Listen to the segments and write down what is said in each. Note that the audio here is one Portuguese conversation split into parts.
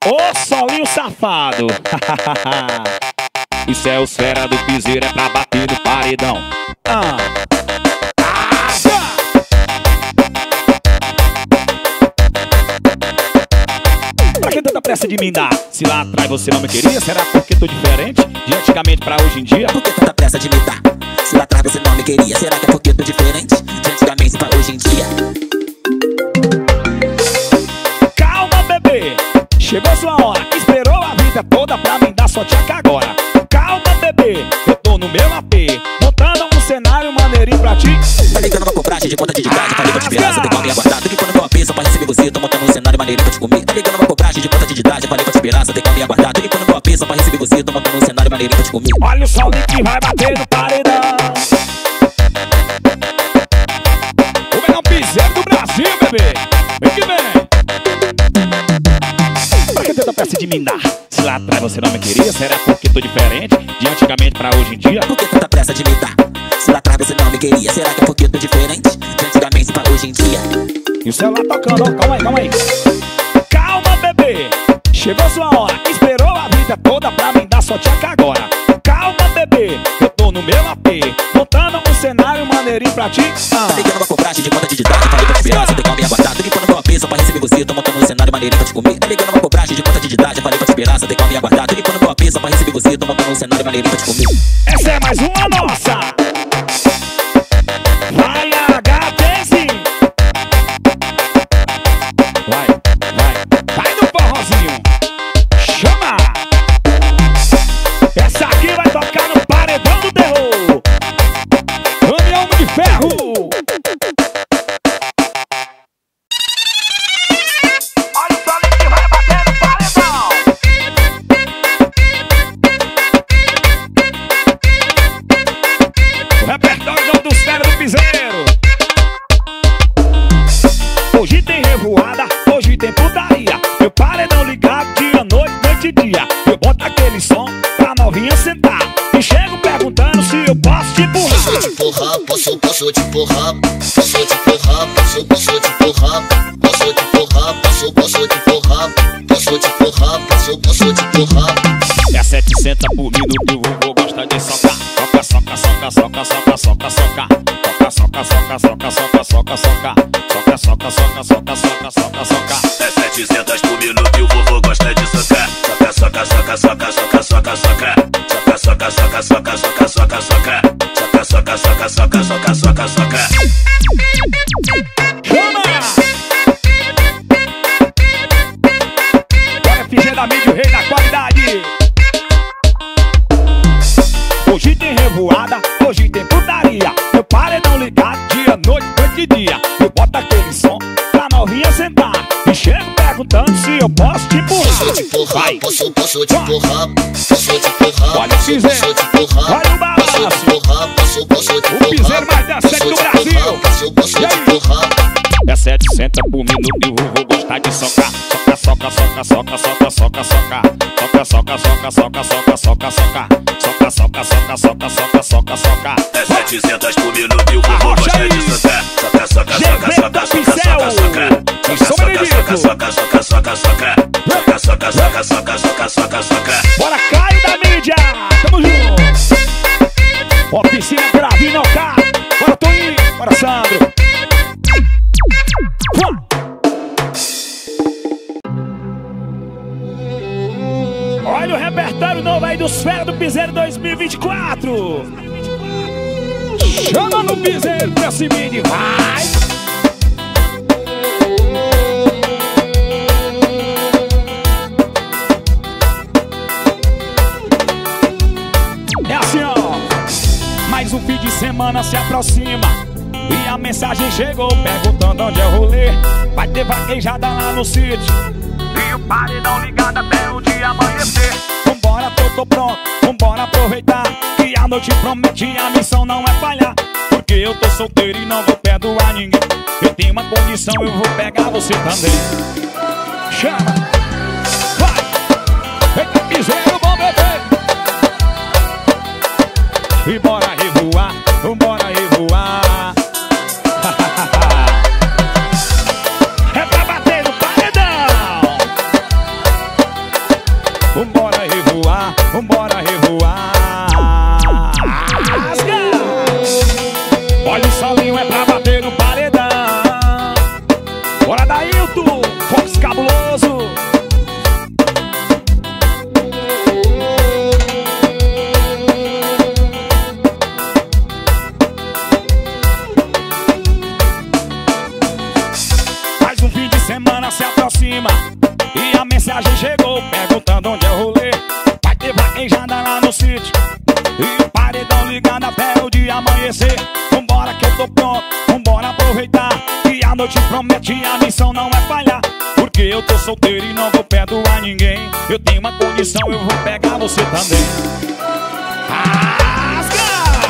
Ô solinho safado. Isso é os fera do piseiro, é pra bater no paredão. Pra que tanta pressa de me dar? Se lá atrás você não me queria, será porque tô diferente de antigamente pra hoje em dia? Por que tanta pressa de me dar? Se lá atrás você não me queria, será que é porque tô diferente de antigamente pra hoje em dia? Calma, bebê, chegou sua hora. Esperou a vida toda pra me dar sua tchaca agora. Calma, bebê, eu tô no meu AP, montando um cenário maneirinho pra ti. Tá ligando uma compragem de conta de dignidade, falei pra te esperar, você tem como me aguardar. Do que quando meu AP só pra receber você, tô montando um cenário maneirinho pra te comer. Tá ligando uma compragem de conta de dignidade, falei pra te esperar, você tem como me aguardar. Do que quando meu AP só pra receber você, tô montando um cenário maneirinho pra te comer. Olha o sol que vai bater no paredão. O melhor piseiro do Brasil, bebê. Vem que vem. Pra que tanta pressa de me dar? Se lá atrás você não me queria, será porque tô diferente de antigamente pra hoje em dia? Por que tanta pressa de me dar? Se lá atrás você não me queria, será que é porque tô diferente de antigamente pra hoje em dia? E o celular tocando, ó, calma aí, calma aí. Calma, bebê, chegou sua hora. Esperou a vida toda pra me dar sua tchaca agora. Calma, bebê, eu tô no meu AP, montando um cenário maneirinho pra ti. Tá ligando uma compragem de conta de dignidade, falei pra te esperar, você tem como me aguardar. Do que quando meu AP só pra receber você, tô montando um cenário maneirinho pra te comer. Tá ligando uma compragem de conta de dignidade, falei pra te esperar, você tem como me aguardar. Do que quando meu AP só pra receber você, tô montando um cenário maneirinho pra te comer. Essa é mais uma nossa. Vai, HTZ. Vai no forrozinho. Chama. Essa aqui vai tocar no paredão do terror. Caminhão de ferro. Olha o solinho que vai bater no paredão. O repertório dos fera do piseiro. Hoje tem revoada, hoje tem putaria. Meu paredão ligado dia, noite, noite e dia. Eu boto aquele som pra novinha sentar e chego perguntando se eu posso te empurrar. Posso te empurrar, posso te empurrar. Posso te empurrar, posso te empurrar. Posso te empurrar, posso te empurrar. Posso te empurrar, posso te empurrar. É 700 por minuto, o vovô gosta de socar. Soca, soca, soca, soca, soca, soca, soca. Soca, soca, soca, soca, soca, soca, soca. Soca, soca, soca, soca, soca, soca, soca. É 700 por minuto e o vovô gosta de socar. Soca, soca, soca, soca, soca, soca, soca. Soca, soca, soca, soca, soca, soca, soca. Soca, soca, soca, soca, soca, soca, soca. Chama! Olha, FG da mídia, o rei da qualidade. Hoje tem revoada, hoje tem putaria. Meu paredão ligado dia, noite, noite e dia. Eu boto aquele som pra novinha sentar e chego perguntando se eu posso te empurrar. Posso te empurrar, posso te empurrar. Posso te empurrar, Olha o piseiro, posso te empurrar. olha o balanço. Posso te empurrar, posso te empurrar. O piseiro mais dançante do Brasil. Posso E te aí? empurrar. É 700 por minuto e o vovô gosta de socar. Soca, soca, soca, soca, soca, soca, soca. Soca, soca, soca, soca, soca, soca, soca. Soca, soca, soca, soca, soca, soca, soca. É 700 por minuto e o vovô gosta de socar. Soca, soca, soca, soca, soca, soca, soca. Soca, soca, soca, soca, soca. Soca, soca, soca, soca, soca, soca, soca. Bora, Caio da mídia! Tamo junto! Ó, piscina Gravina, OK! Bora, Toninho! Bora, Sandro! Olha o repertório novo aí dos Fera do Piseiro 2024! Chama no piseiro pra cima e vai! É assim, ó. Mais um fim de semana se aproxima e a mensagem chegou perguntando onde é o rolê. Vai ter vaquejada lá no sítio e o paredão ligado até o dia amanhecer. Vambora que eu tô pronto, vambora aproveitar que a noite promete e a missão não é falhar. Porque eu tô solteiro e não vou perdoar ninguém. Eu tenho uma condição, eu vou pegar você também. Chama! Vai! Eita, piseiro, bom bebê! E bora revoar, vambora revoar. É pra bater no paredão. aproxima e a mensagem chegou perguntando onde é o rolê. Vai ter vaquejada lá no sítio e o paredão ligado até o dia amanhecer. Vambora que eu tô pronto, vambora aproveitar, que a noite promete e a missão não é falhar. Porque eu tô solteiro e não vou perdoar ninguém. Eu tenho uma condição, eu vou pegar você também. Rasga!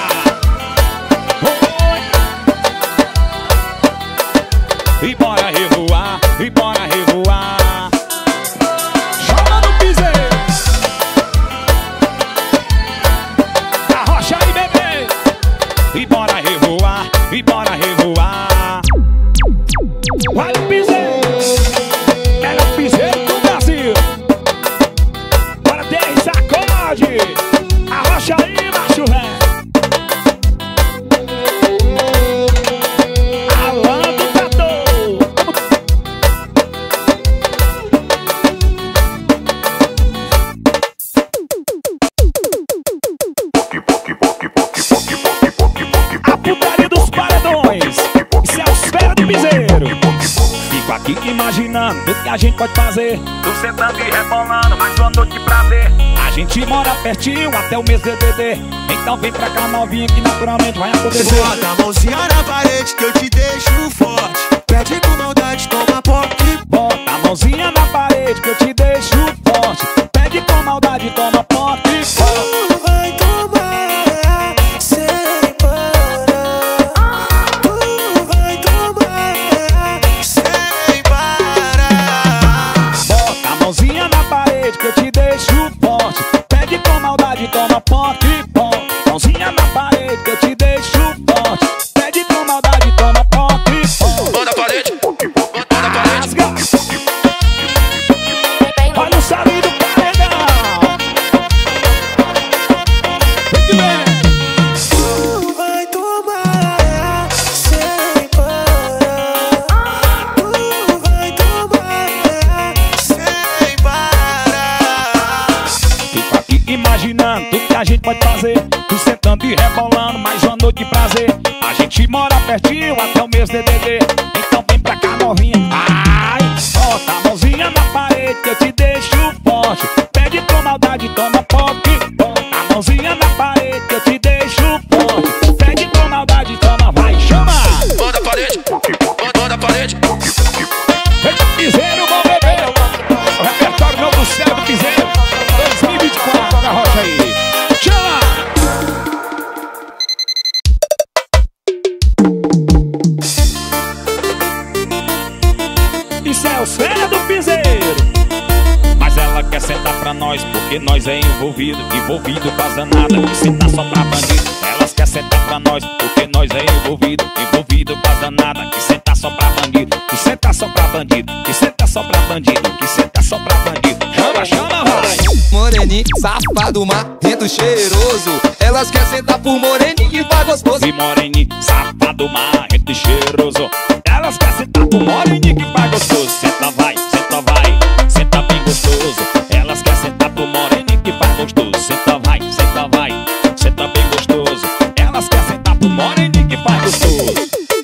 E bora revoar, e bora revoar. Chama no piseiro. Arrocha aí, bebê. E bora revoar, e bora revoar. Vai no piseiro. É o piseiro do Brasil. Bora ter sacode. Arrocha aí, macho velho. Fico imaginando o que a gente pode fazer. Tô sentando e rebolando, mais uma noite pra ver. A gente mora pertinho até o mês DDD. Então vem pra cá novinha que naturalmente vai acontecer. Bota a mãozinha na parede que eu te deixo forte. Pede com maldade, toma poque. Bota a mãozinha na parede que eu te deixo forte. Pede com maldade, toma poque. Vai tomar sem parar. Vai tomar sem parar. Bota a mãozinha na parede que eu te deixo forte. Pede com maldade, toma poque. Mãozinha na parede que eu te deixo forte. Pede com maldade, toma poque. Bota a parede, bota a parede. Olha o salinho do paredão. Vai tomar sem parar. Vai tomar sem parar. Fico aqui imaginando tudo que a gente pode fazer. Tu sentando e rebolando, mais uma noite de prazer. A gente mora pertinho até o mês DDD. Então vem pra cá novinha. Ai, bota a mãozinha na parede que eu te deixo forte. Pede com maldade, toma poque. Bota a mãozinha na parede que eu te deixo forte. Pede com maldade, toma, vai, chama. Bota a parede, bota a parede. Eita, piseiro, bom bebê. O repertório novo do céu do piseiro 2024, na rocha aí. Chama. Isso é o céu do piseiro. Mas ela quer sentar pra nós porque nós é envolvido. Envolvido quase nada, que sentar só pra bandido. Elas quer sentar pra nós porque nós é envolvido. Envolvido quase nada, que sentar só pra bandido. Que sentar só pra bandido, que sentar só pra bandido. Que sentar só pra bandido. Chama, chama, vai. Moreninho, safado, marrento, cheiroso. Elas querem sentar por moreninho e vai gostoso. E moreninho, safado, marrento e cheiroso. Elas querem sentar por moreninho que vai gostoso. Senta vai, senta vai, senta bem gostoso. Elas querem sentar por moreninho que vai gostoso. Senta vai, senta bem gostoso. Elas querem sentar por moreninho que vai gostoso.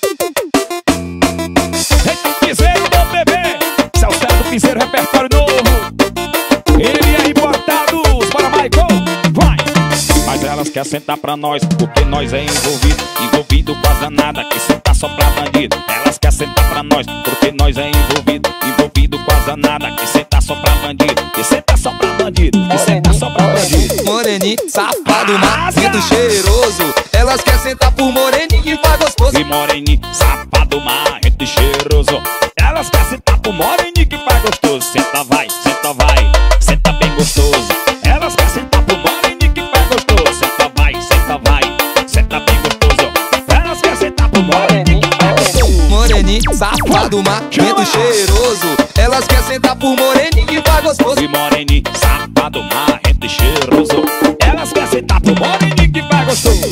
Eita, piseiro, meu bebê. Esse é o céu do piseiro, repertório novo. Ele é importado, bora Michael, vai. Mas elas querem sentar pra nós porque nós é envolvido. Envolvido quase nada, que sentar só pra bandido. Elas querem sentar pra nós porque nós é envolvido. Envolvido quase nada, que sentar só pra bandido. Que sentar só pra bandido, que sentar só pra bandido. Moreninho, safado, marrento, cheiroso. Elas querem sentar por moreninho e vai gostoso. E moreninho, safado, marrento e cheiroso. Elas querem sentar pro moreninho que vai gostoso. Senta vai, senta bem gostoso. Elas querem sentar pro moreninho que vai gostoso. Senta vai, senta bem gostoso. Elas querem sentar pro moreninho que vai gostoso. Moreninho, safado, marrento, cheiroso. Elas querem sentar por moreninho e vai gostoso. E moreninho, safado, marrento e cheiroso. Elas querem sentar pro moreninho que vai gostoso.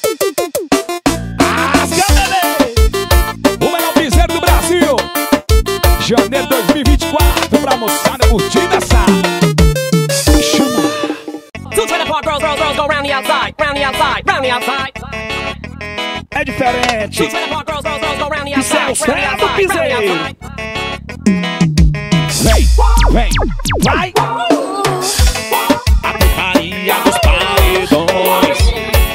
Rasga, bebê! O melhor piseiro do Brasil. Janeiro 2024, pra moçada curtir essa. Chama. Two trailer park girls go round the outside, round the outside, round the outside. É diferente. Two trailer park girls go round the Isso é o outside, round the céu do outside, round the piseiro. outside. Vem, vai! A putaria dos paredões.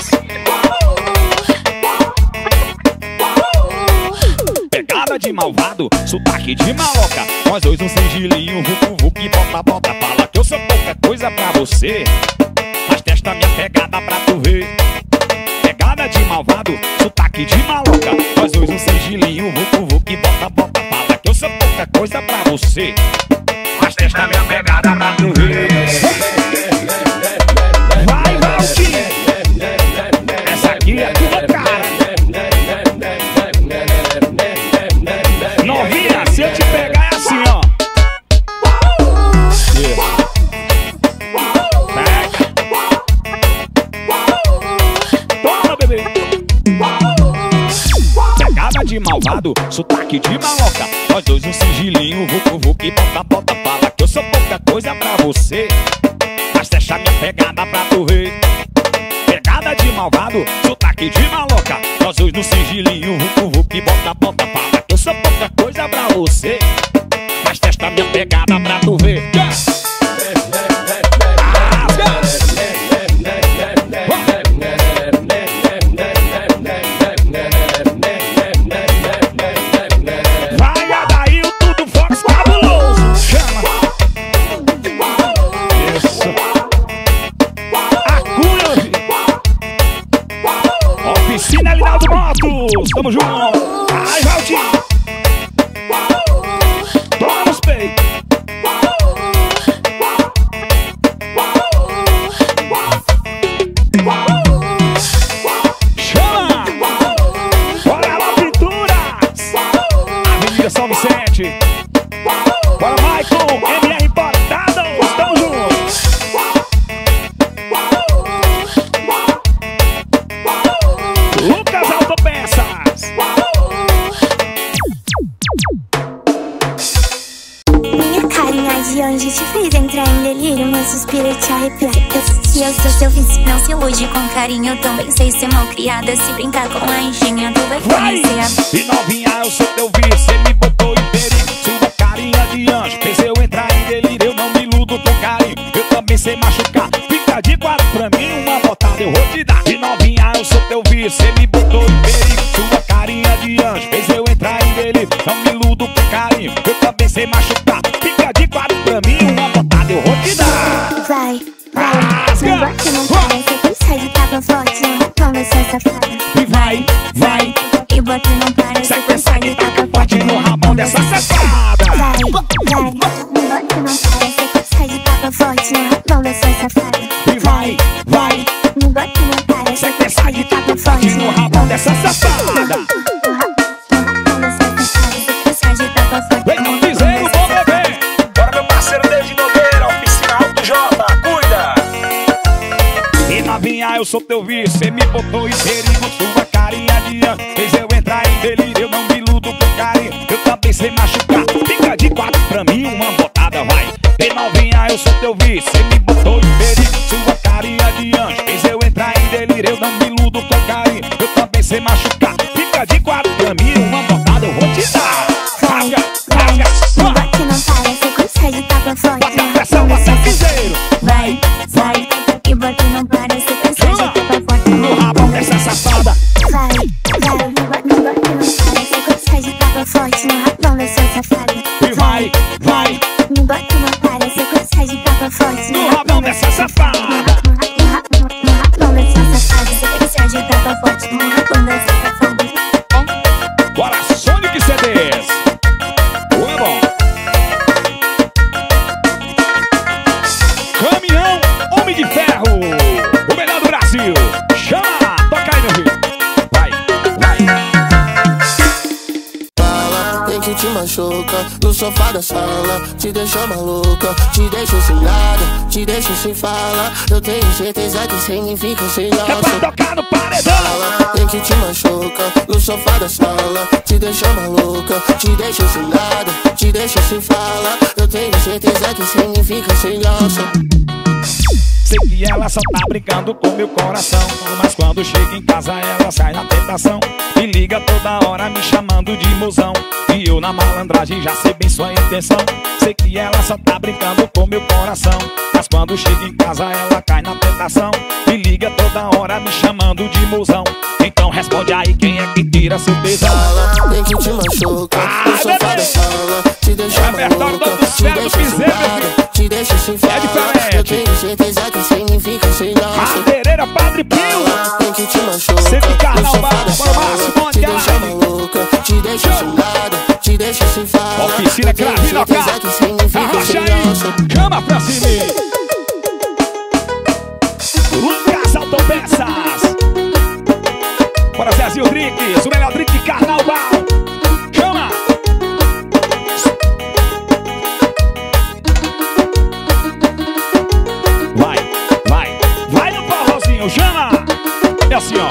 Pegada de malvado, sotaque de maloca. Nós dois um sigilinho, vucu vucu, bota bota. Fala que eu sou pouca coisa pra você, mas testa minha pegada pra tu ver. Pegada de malvado, sotaque de maloca. Nós dois um sigilinho, vucu vucu, bota bota. Fala que eu sou pouca coisa pra você, mas testa minha pegada pra tu ver. Vai, Valtinho! Essa aqui é tua cara. Novinha, se eu te pegar é assim, ó. Pega. Toma, bebê. Pegada de malvado, sotaque de maloca. Nós dois um sigilinho, vucu vucu, bota bota. Fala que eu sou pouca coisa pra você, mas deixa minha pegada pra tu ver. Pegada de malvado, sotaque de maloca. Nós dois no sigilinho, vucu vucu, bota bota. Fala que eu sou pouca coisa pra você, mas testa minha pegada pra tu ver. Vai, Adail, tudo Fox cabuloso. Chama. Isso. Oficina Linaldo Motos, tamo junto. Ai, Valtinho. Toma nos peitos. Chama. Bora lá, Pinturas. Avenida São Vicente. Bora, Michael, MR Importados, tamo junto. Lucas Autopeças. Minha carinha de anjo te fez entrar em delírio. Meu suspiro te arrepia. Se eu sou seu vício, não se ilude com carinho. Eu também sei ser mal criada. Se brincar com a engenha, tu vai conhecer. E novinha, eu sou teu vício. Cê me botou em perigo. Sua carinha de anjo fez eu entrar em delírio. Eu não me iludo com carinho, eu também sei machucar. Fica de quatro pra mim, uma botada eu vou te dar. E novinha, eu sou teu vício. Cê me botou em perigo. Sua carinha de anjo fez eu entrar em delírio. Não me iludo com carinho, eu também sei machucar. Fica de quatro pra mim, uma botada eu vou te dar. Vai, não bate, não para. Você precisa de tapa forte, não vai ser safada. E vai, e bota não para. Você precisa de tapa forte no rabão dessa safada. Vai, não bate, não para. Você precisa de tapa forte, não vai ser safada. E vai, não bate, não para. você precisa de tapa forte no rabão dessa safada. Vem com dizer o bom bebê. Bora, meu parceiro David Nogueira, Oficina Alto J, cuida. E novinha, eu sou teu vício. Cê me botou em perigo, sua carinha de anjo fez eu entrar em delírio. Eu não me iludo com carinho, eu também sei machucar. Fica de quatro pra mim, uma botada vai. E novinha, eu sou teu vício. Cê me botou em perigo, sua carinha de anjo fez eu entrar em delírio. Eu não me iludo com carinho, eu também sei machucar. Fica de quatro pra mim, uma botada eu vou te dar. Não bate, não para. Você consegue tapa forte. Bota a pressão, bota o piseiro. Vai, e bota não para. Você consegue tapa forte No rabão dessa safada. Vai, não bate, não para. Você consegue tapa forte no rabão dessa safada. E vai, não bate, não para. Você consegue tapa forte no rabão dessa safada. No rabão dessa safada. Você consegue tapa forte no rabão dessa safada. Bora, Sonic CDs. É bom. Caminhão Homem de Ferro, o melhor do Brasil. Chama, toca aí, meu filho. Vai. Fala, tem que te machuca no sofá da sala, te deixa maluca, te deixa sem nada, te deixa sem fala. Eu tenho certeza que sem mim fica sem É pra graça. tocar no paredão. Fala, tem que te machuca no sofá da sala, te deixa maluca, te deixa sem nada, te deixa sem fala. Eu tenho certeza que sem mim fica sem graça. Sei que ela só tá brincando com meu coração, mas quando chega em casa ela sai na tentação. Me liga toda hora me chamando de mozão, e eu na malandragem já sei bem sua intenção. Sei que ela só tá brincando com meu coração, mas quando chega em casa ela cai na tentação. Me liga toda hora me chamando de mozão. Então responde aí, quem é que tira seu tesão? Fala, nem que te machuca, no sofá da sala, te deixa maluca, te deixa chulada, te deixa sem fala. Eu tenho certeza que sem mim fica sem graça. Madeireira Padre Pio, nem que te machuca, sempre no carnaval, sofá da sala, te deixa maluca, te deixa chulada, te deixa sem fala. Oficina Gravinoca, arrocha aí, chama pra cima. Lucas Autopeças, bora Zezinho Drinks, o melhor drink de carnaval. Chama! Vai no forrozinho, chama! É assim, ó.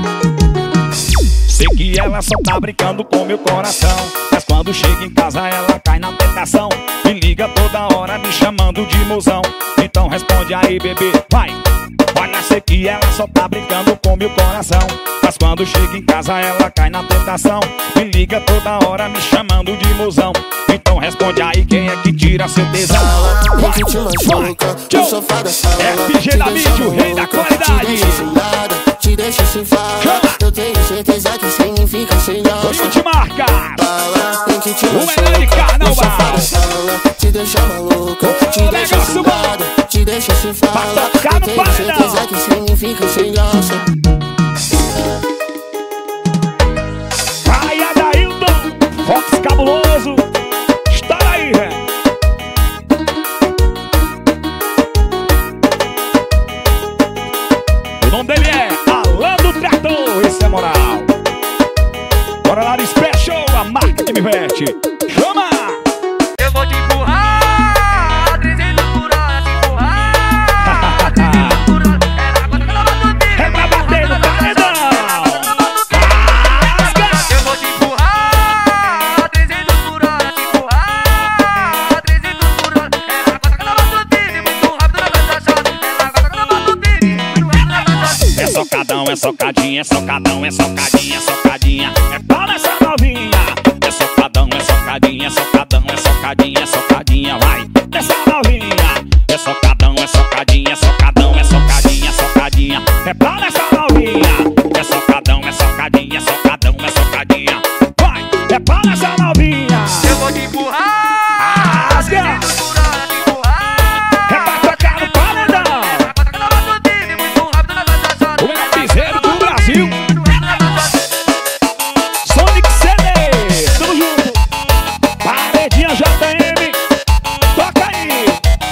Sei que ela só tá brincando com meu coração, mas quando chega em casa ela cai na tentação. Me liga toda hora me chamando de mozão. Então responde aí, bebê, vai! Olha, sei que ela só tá brincando com meu coração, mas quando chega em casa ela cai na tentação. Me liga toda hora me chamando de mozão. Então responde aí, quem é que tira seu tesão? Vai, que te machuca, no sofá da sala, FG da mídia, o rei da qualidade. te deixa chulada, te deixa sem fala. Eu tenho certeza que sem mim fica sem graça. Multimarca, Fala, nem que te o melhor de machuca, no carnaval. sofá da sala, te deixa maluca, te deixa chulada, te deixa sem fala. Eu tenho certeza que sem mim fica sem graça. Praia da Hilton, Fox Cabuloso, estoura aí, velho. O nome dele é Alan do Trator, esse é moral. Bora lá no Special, a marca que me veste. Chama! Eu vou te empurrar, 300 por hora, te empurrar, 300 por hora. É pra bater no paredão. Eu vou te empurrar, 300 por hora, te empurrar, 300 por hora. Ela gosta que eu bato tiro, muito rápido na cachaça. Ela gosta que eu bato tiro, muito rápido na cachaça. É socadão, é socadinha, é socadão, é socadinha, é socadinha. É pau nessa novinha. É socadão, é socadinha, é socadão, é socadinha, é socadinha. Vai nessa novinha. É socadão, é socadinha, é socadão, é socadinha, é socadinha. É pau nessa novinha. É socadão, é socadinha, é socadão, é socadinha. Vai, é pau nessa novinha. Eu vou te empurrar, Rasga. 300 por hora, te empurrar. É pra tocar no paredão. Ela gosta que eu bato tiro, muito rápido na cachaça. O melhor piseiro do Brasil. Sonic CD, tamo junto. Paredinha JM, toca aí.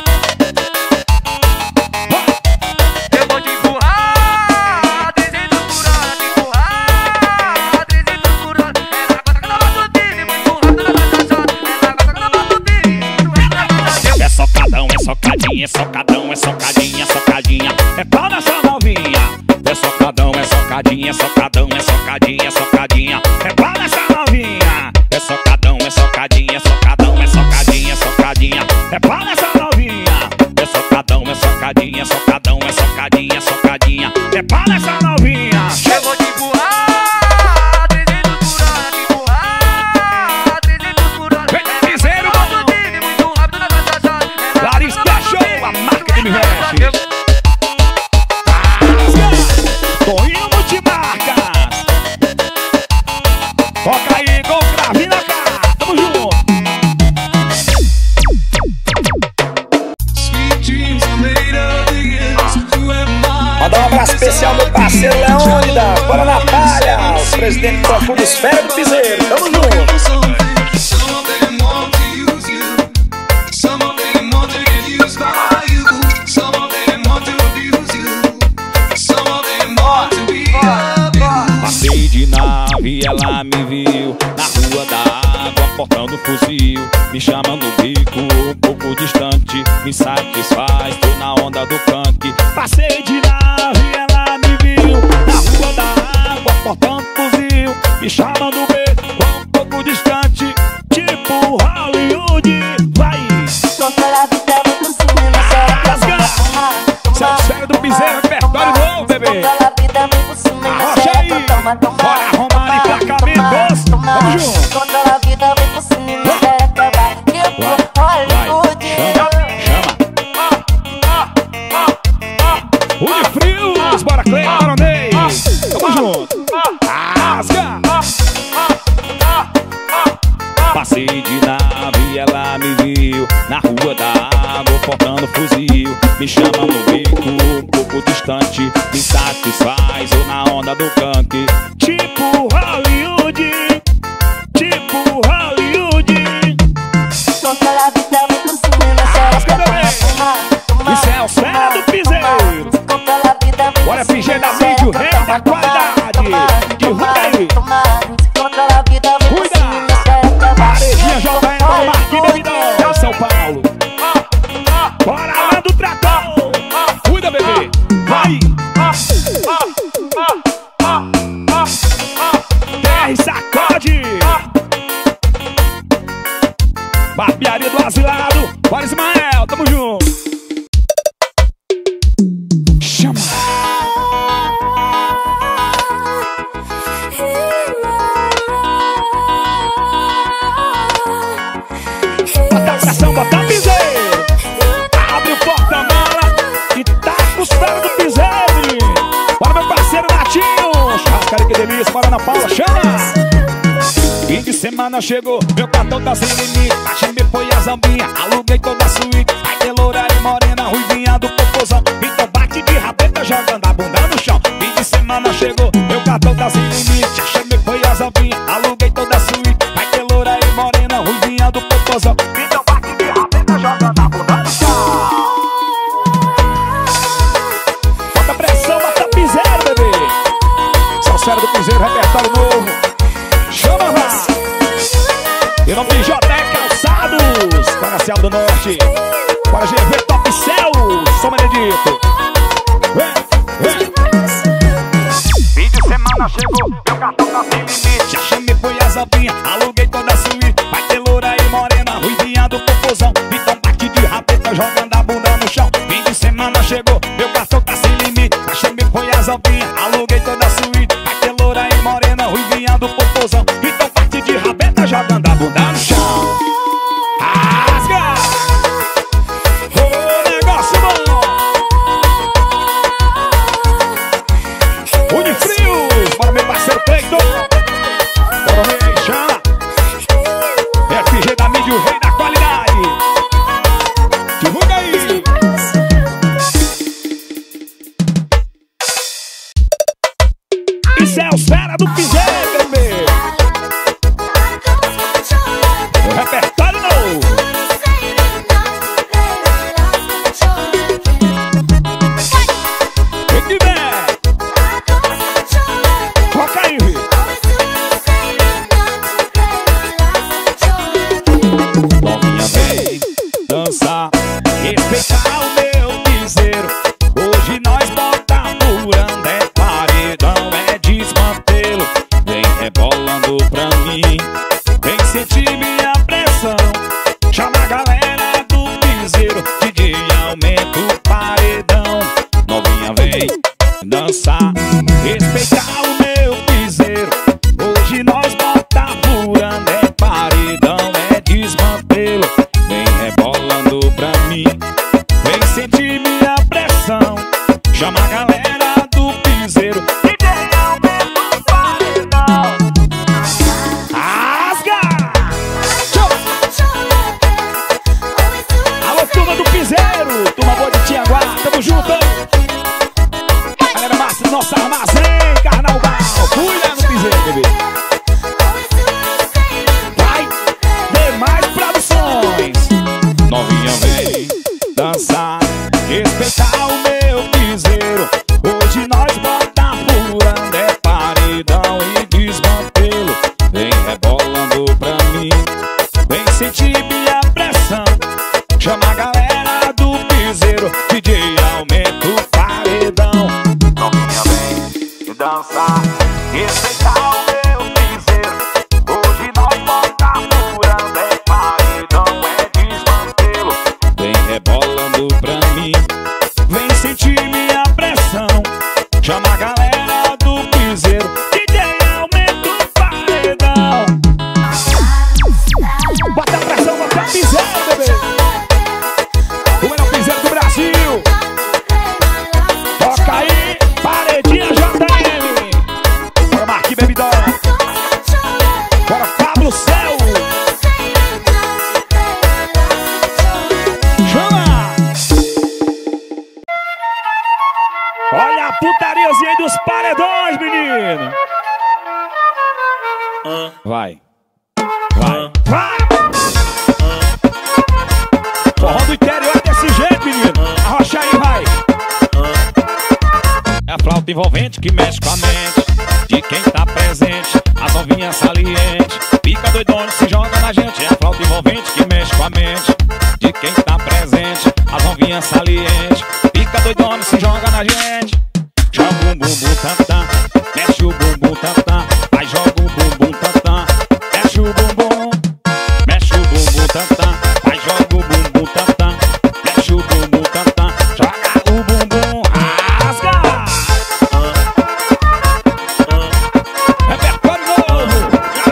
Eu vou te empurrar, 300 por hora, te empurrar, 300 por hora. Ela gosta que eu bato tiro, muito rápido na cachaça. Ela gosta que eu bato tiro, muito rápido na cachaça. É socadão, é socadinha, é socadão, é socadinha, é socadinha. É pau nessa novinha. É socadão, é socadinha, é socadão, é socadinha, é socadinha. É pau nessa novinha. É socadão, é socadinha, é socadão, é socadinha, é socadinha. É pau nessa novinha. É socadão, é socadinha, é socadão, é socadinha, é socadinha. É pau nessa novinha. Eu vou te empurrar, 300 por hora, te empurrar, 300 por hora. Vem, piseiro, Ela gosta que eu bato tiro, muito rápido na cachaça. Ela Larissa Show, a marca que me veste. Toinho Multimarcas. Toca aí, gol Gravinoca. Tamo junto. Mandar um abraço especial meu parceiro Leônidas, bora Natália, os presidentes do Profundo Esfera do Piseiro. Tamo junto. Passei de nave, ela me viu na rua da água, portando o fuzil, me chamando no bico, um pouco distante, me satisfaz, tô na onda do funk. Passei de nave, ela me viu na rua da água, portando o fuzil, me chamando no bico, um pouco distante, tipo Hollywood. Vai! Controla a vida, muito cinema, só pra rua d'água, portando fuzil. Me chama no bico, um pouco distante, me satisfaz ou na onda do canque. Tipo Hollywood, tipo Hollywood. Isso é o céu do piseiro. Bora fingir da vídeo, rei da qualidade. Derruba aí. Cuida. Varejinha JM, Marquinhos Bebidão, São Paulo. Bora lá do trator. Cuida, bebê. Vai. TR sacode. Barbearia do Asilado. Bora, Ismael, tamo junto. Chama. Bota a pressão, bota a piseiro. Abre o porta-mala e taca os pés do piseiro. Bora, meu parceiro Natinho. Churrascaria, que delícia, bora na Paula, chama. Fim de semana chegou, meu cartão tá sem limite. A Xambi foi a zambinha, aluguei toda a suíte. Vai ter loura e morena, ruivinha do popozão. Então bate de rabeta, jogando a bunda no chão. Fim de semana chegou, meu cartão tá sem limite. A Xambi foi a zambinha, aluguei toda a suíte. Vai ter loura e morena, ruivinha do popozão. Então bate de rabeta, jogando a bunda no chão. Bota pressão, bota piseiro, bebê. Salseiro do piseiro, repertório novo. Chama, vai! E não tem JE Calçados, Canacial do Norte. Bora GV Top Céu, São Benedito. Vem. Fim de semana chegou, meu cartão tá sem limite. Já chamei, foi a zambinha, aluguei toda a suíte. Vai ter loura e morena, ruivinha do popozão. Então bate de rabeta, jogando a bunda no chão. Fim de semana chegou, meu cartão tá sem limite. Já chamei, foi a zambinha, aluguei toda a suíte. Vai ter loura e morena, ruivinha do popozão. Então bate de rabeta, jogando a bunda no chão. Rasga! Ô, negócio bom! Unifrios, bora meu parceiro Cleiton. Bora rei, chama. FG da mídia, o rei da qualidade. Divulga aí. Isso é o fera do piseiro, bebê. O repertório novo. Vem que vem. Toca aí, novinha, vem dançar, respeitar o meu piseiro. Hoje nós bota furando, é paredão, é desmantelo. Vem rebolando pra mim, vem sentir minha pressão. Chama a galera do piseiro, DJ aumenta o paredão. Novinha, vem dançar, respeitar o meu piseiro. Hoje nós bota furando, é paredão, é desmantelo. Vem rebolando pra mim, vem sentir minha pressão. Chama a galera do piseiro, DJ aumenta o paredão. Rasga! Alô, turma do piseiro, turma boa de Tiaguá, tamo junto. Galera massa do nosso armazém, Carnaval, cuida no piseiro, bebê. Vai, demais produções. Novinha, vem dançar, respeitar o meu piseiro. Hoje nós bota furando, é paredão e desmantelo. Vem rebolando pra mim, vem sentir minha pressão. Chama a galera do piseiro, DJ aumenta o paredão. Novinha, vem dançar, respeitar o meu envolvente que mexe com a mente de quem tá presente. As novinhas salientes fica doidona, se joga na gente. É a flauta envolvente que mexe com a mente de quem tá presente. As novinhas salientes fica doidona, se joga na gente. Joga o bumbum tantã, mexe o bumbum tantã. Aí joga o bumbum tantã, mexe o bumbum. Mexe o bumbum tantã, aí joga o bumbum tantã. Mexe o bumbum tantã, joga o bumbum. Rasga! Repertório novo!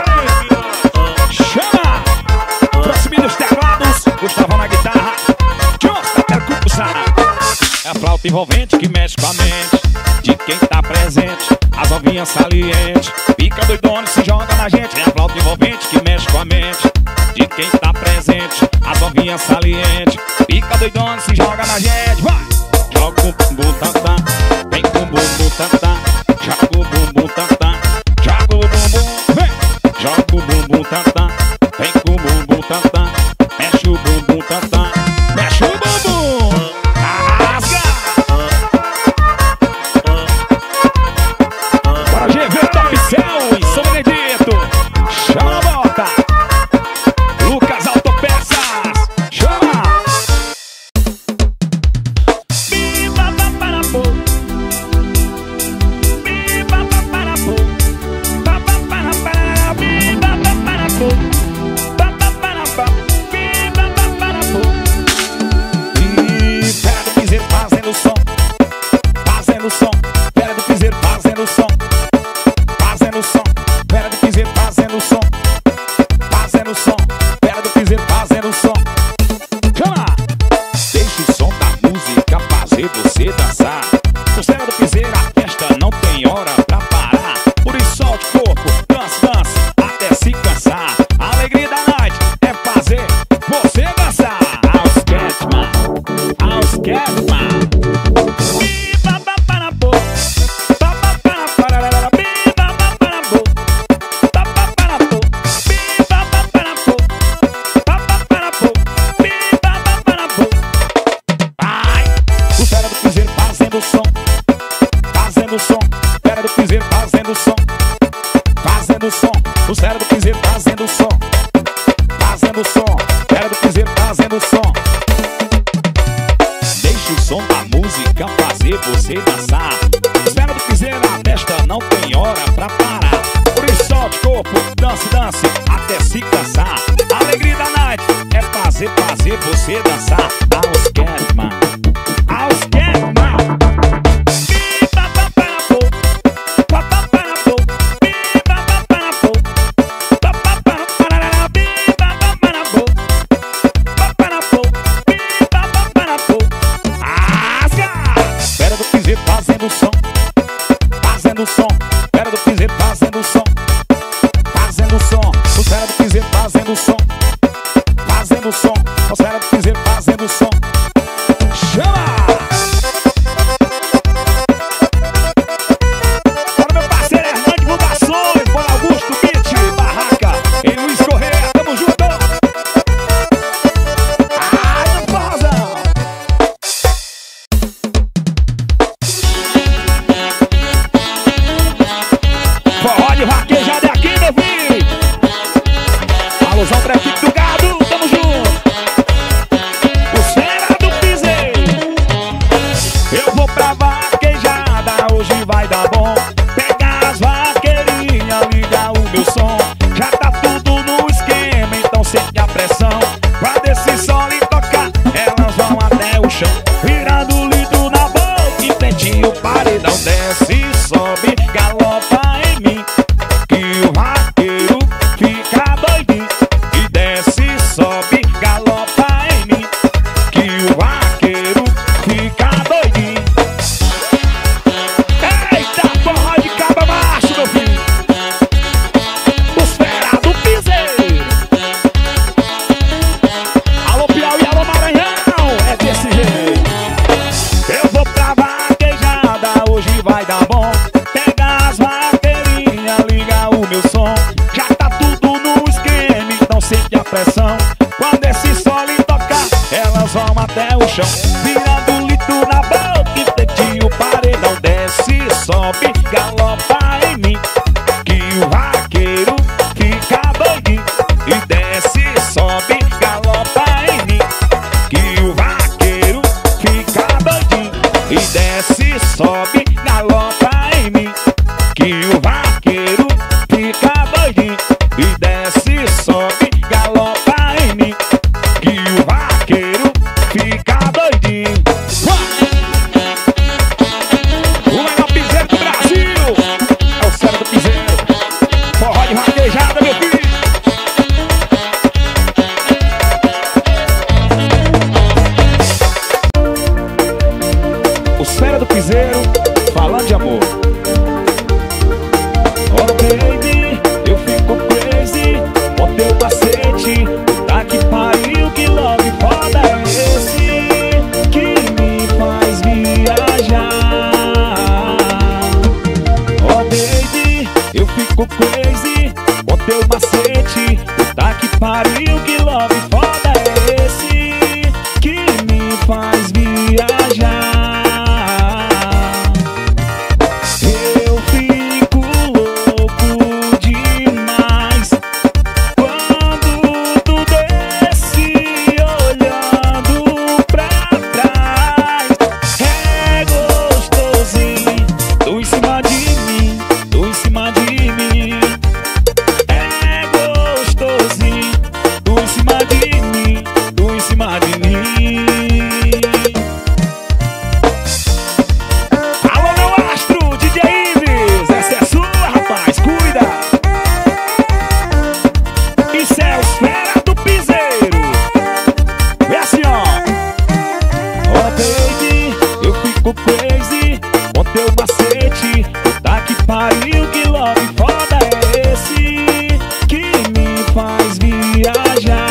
Chama! Próximo dos teclados, Gustavo na guitarra, Josta percussa. É a flauta envolvente que mexe com a mente de quem tá presente. As novinhas salientes fica doidona, se joga na gente. É a flauta envolvente que mexe com a mente de quem tá presente. As novinhas salientes fica doidona, se joga na gente. Vai! Joga o bumbum tantã, vem com o bumbum tantã. Joga o bumbum tantã, joga o bumbum, vem! Joga o bumbum tantã, vem com o bumbum tantã. Mexe o bumbum tantã, mexe o bumbum. Rasga! Bora GV Top Céu e São Benedito. Chama a bota. Lucas Autopeças. Chama. Biba para pô. Biba para pô. Biba para pô. Biba para pô. E pera do piseiro fazendo som. Fazendo som. Pera do piseiro fazendo som. Fazendo som. Pera do piseiro fazendo som. Fazendo som. Pera do piseiro fazendo som. Chama! Deixa o som da música fazer você dançar. O céu do piseiro, a festa não tem hora pra parar. Por isso solte o corpo, dance, dance, até se cansar. A alegria da night é fazer você dançar. Aos Catman, aos Catman. Biba para pô. Biba para para. Biba para pô. Biba para pô. Biba para pô. Biba para pô. Biba para pô. Ai! O fera do piseiro fazendo som. Fazendo som. Fera do piseiro fazendo som. Fazendo som. O fera do piseiro fazendo som. Fazendo som. Fera do piseiro fazendo som. Deixa o som da música fazer você dançar. Espera do piseiro, a festa não tem hora pra parar. Por isso solte o corpo, dance, dance, até se cansar. A alegria da night é fazer você dançar. Aos Catman, aos Catman. Biba para pô. Biba para pô. Biba para pô. Biba para para. Biba para pô. Biba para pô. Biba para pô. Rasga! Pera do piseiro fazendo som. Fazendo som. Pera do piseiro fazendo som. Fazendo som. O fera do piseiro fazendo som. Fazendo som. O fera do piseiro fazendo som. Chama! Para meu parceiro Hernando Divulgações, para Augusto Beat, Barraca e Luiz Correia, tamo junto! Ai, não pausa! Forró de vaquejada é aqui, meu filho! Alusão Trafique do Gado, tamo junto! O Cera do Piseiro. Eu vou pra vaquejada, hoje vai dar bom. Pega as vaqueirinhas, liga o meu som. Já tá tudo no esquema, então sente a pressão. Quando esse solo tocar, elas vão até o chão. Virando litro na boca, em frente o paredão. Desce e sobe, galopa em mim, que o vaqueiro fica doidinho. E desce e sobe, galopa em mim, que o vaqueiro fica doidinho. Eita, porra de caba macho, meu filho. Os fera do piseiro. Alô Piauí, alô Maranhão, é desse jeito. Eu vou pra vaquejada, hoje vai dar bom. Pega as vaqueirinhas, liga o meu som. Já tá tudo no esquema, então sente a pressão. Quando esse solo tocar, elas vão até o chão. Virando litro na boca, em frente o paredão. Desce, sobe, galopa em mim, que o vaqueiro fica doidinho. E desce, sobe, galopa em mim, que o vaqueiro fica doidinho. E desce, sobe, galopa em mim, que o vaqueiro fica doidinho. E desce, sobe, galopa em mim, que o vaqueiro fica doidinho. O melhor piseiro do Brasil é o Céu do Piseiro. Forró de vaquejada, meu filho. O Céu do Piseiro falando de amor. Oh baby, eu fico crazy com teu macete. Tá que pariu, que love foda é esse que me faz viajar. Oh baby, eu fico crazy com teu macete. Tá que pariu, que love foda é esse que me faz viajar. Eu fico louco demais quando tu desce olhando pra trás. É gostosinho, tu em cima de mim, tu em cima de mim. É gostosinho, tu em cima de mim, tu em cima de mim. Alô, meu astro, DJ Ives, essa é sua, rapaz, cuida. Isso é os fera do piseiro. Vê assim, ó. Oh baby, eu fico crazy com teu macete. Tá que pariu, que love foda é esse que me faz viajar.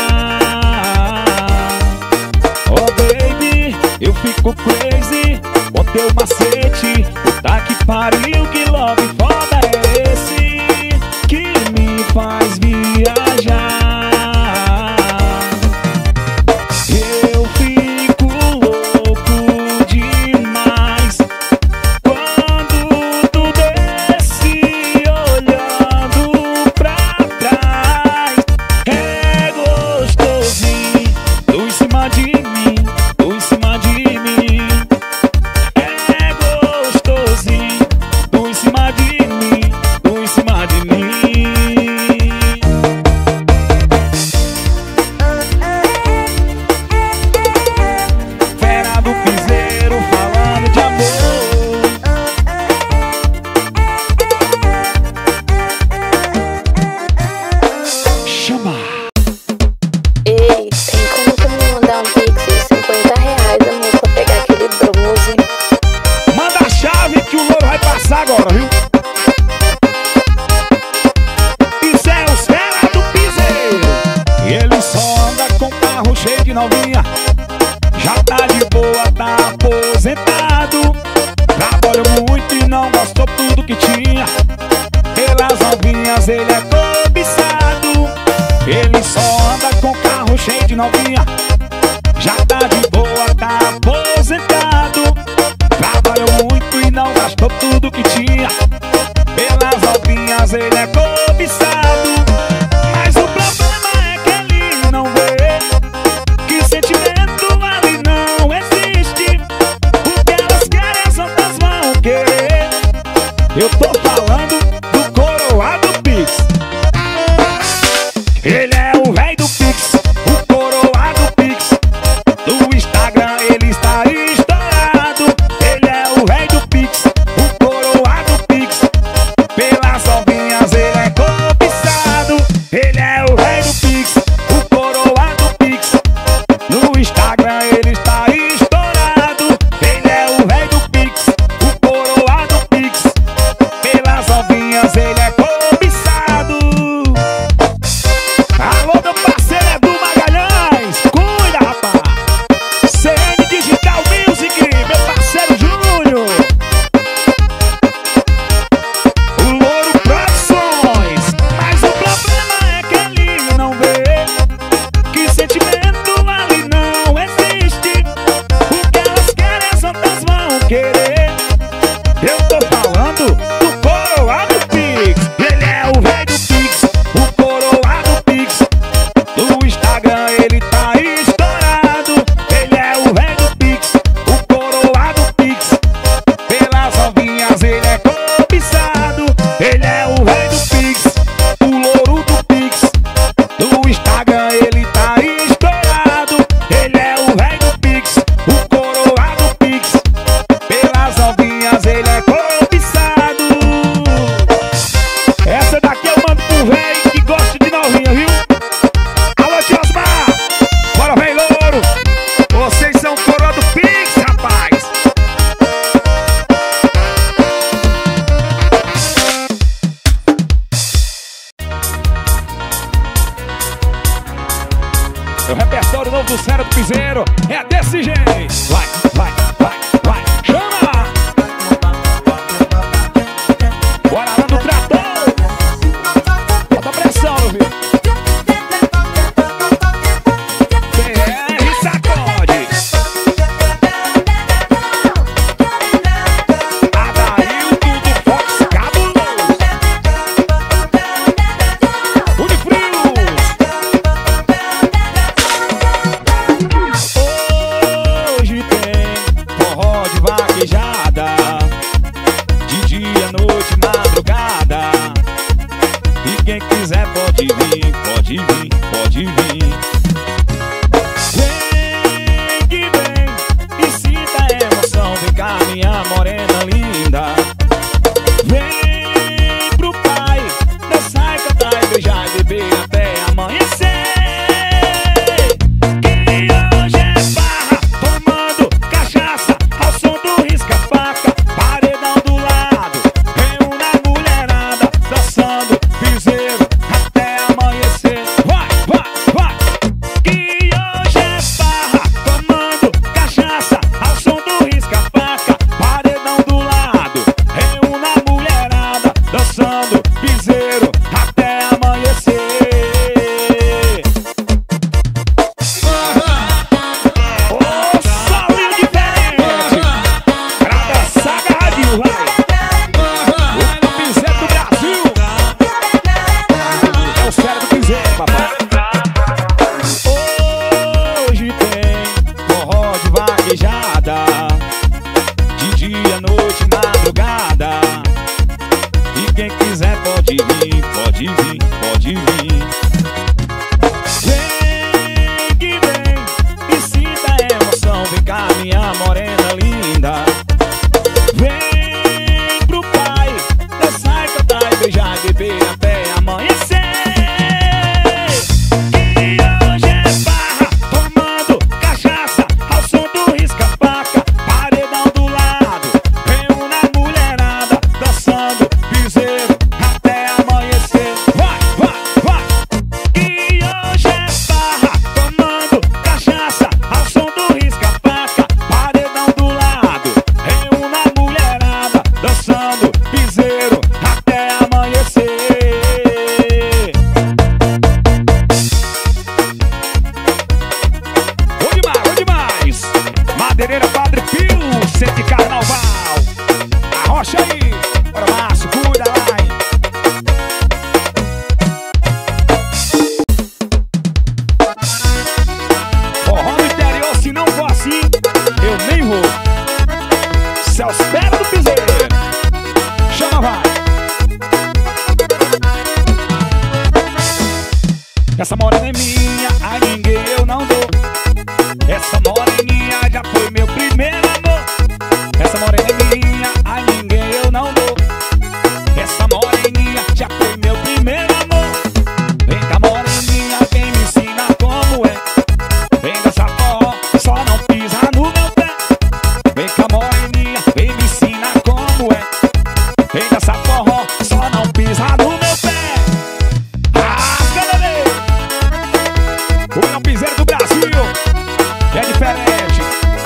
Oh baby, eu fico crazy com teu macete. Tá que pariu, que love foda é esse que me faz viajar. Eu fico louco demais quando tu desce olhando pra trás. É gostosinho, tu em cima de mim, tu em cima de mim. É gostosinho, tu em cima de mim, tu em cima de mim. Fera do piseiro falando de amor. Chama. Ei, tem como tu me mandar um pix de R$50, amor, pra pegar aquele bronze? Manda a chave que o louro vai passar agora, viu? Isso é os fera do piseiro. E ele só anda com carro cheio de novinha. Já tá de boa, tá aposentado. Trabalhou muito e não gastou tudo que tinha. Pelas novinhas ele é cobiçado. Ele só anda com carro cheio de novinha. Já tá de boa, tá aposentado. Trabalhou muito e não gastou tudo que tinha. Pelas novinhas ele é cobiçado. Mas o problema é que ele não vê que sentimento ali não existe. Porque elas querem, as outras vão querer. Eu tô falando do coroado Pix. Ele é o velho do Pix, o coroado Pix. No Instagram ele está estourado. Ele é o rei do Pix, o coroado Pix. Pelas novinhas ele é cobiçado. Ele é o rei do Pix, o coroado Pix. No Instagram ele está estourado. Ele é o rei do Pix, o coroado Pix. Pelas novinhas ele é cobiçado. Alô, meu parceiro Edu Magalhães, cuida, rapaz. CN Digital Music, meu parceiro Júnior. O Louro Produções. Mas o problema é que ele não vê que sentimento ali não existe. vem. Vai, vai, vai, vai. Chama! Bora lá no trator. Bota pressão, meu filho. PR sacode. Adaildo do Fox Cabuloso. Unifrios. Hoje tem forró de vaquejada, de dia, noite, madrugada. E quem quiser pode vir, pode vir, pode vir. Vem que vem e sinta a emoção. Vem cá, minha morena linda. Vem pro pai, dançar e cantar e beijar e beber até amanhecer. Que hoje é farra, tomando cachaça ao som do risca-faca, paredão do lado. Reúne a mulherada, dançando piseiro até amanhecer. Vai, vai, vai. Que hoje é farra, tomando cachaça ao som do risca-faca, paredão do lado. Reúne a mulherada, dançando piseiro até amanhecer. Ô, solinho diferente, pra dançar agarradinho, vai. O piseiro do Brasil é o sério do piseiro, papai. Hoje tem forró de vaquejada, de dia, noite, madrugada. E quem quiser pode vir, pode vir, pode vir. Vem que vem e sinta a emoção. Vem cá, minha morena linda. Vem pro pai, dançar e cantar e beijar e beber até amanhecer. Que hoje é farra, tomando cachaça ao som do risca-faca, paredão do lado. Reúne a mulherada, dançando piseiro até amanhecer. Vai, vai, vai. Que hoje é farra, tomando cachaça ao som do risca-faca, paredão do lado. Reúne a mulherada, dançando piseiro até amanhecer. Bom demais. Madeireira Padre Pio, Centro de Carnaval. Arrocha aí. Bora, Márcio, cuida lá, hein. Forró no interior, se não for assim, eu nem vou. Celso Pera do Piseiro. Chama, vai. Essa morena é minha, a ninguém eu não dou. Essa moreninha já foi meu primeiro amor. Essa morena é minha, a ninguém eu não dou. Essa moreninha já foi meu primeiro amor. Vem cá, moreninha, vem me ensina como é. Vem dançar forró, só não pisa no meu pé. Vem cá, moreninha, vem me ensina como é. Vem dançar forró, só não pisa no meu pé. O piseiro do Brasil é diferente.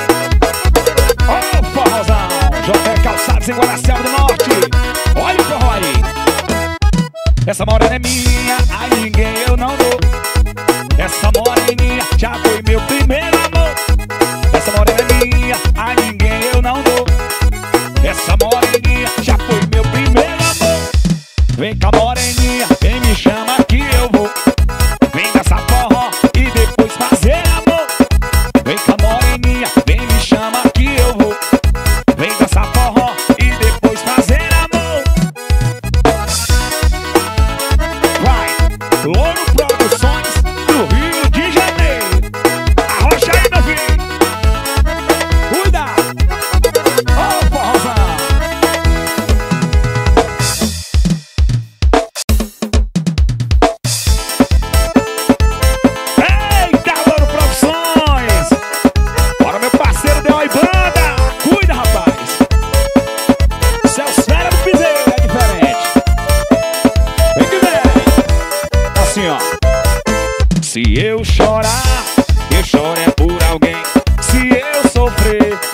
Ó, forrozão, J. Calçados em Guaraciaba do Norte. Olha o forró aí. Essa morena é minha, a ninguém eu não dou. Essa moreninha já foi meu primeiro amor. Essa morena é minha, a ninguém eu não dou. Essa moreninha já foi meu primeiro amor. Vem cá, moreninha, vem me chama que eu vou. Vem dançar forró e depois fazer amor. Vem cá, moreninha, vem me chama que eu vou. Vem dançar forró e depois fazer amor. Vai, Louro Produções do Rio de Janeiro. Arrocha aí, meu filho. Cuida. Ó, forrozão. Eita, Louro Produções. Bora, meu pai. rolê.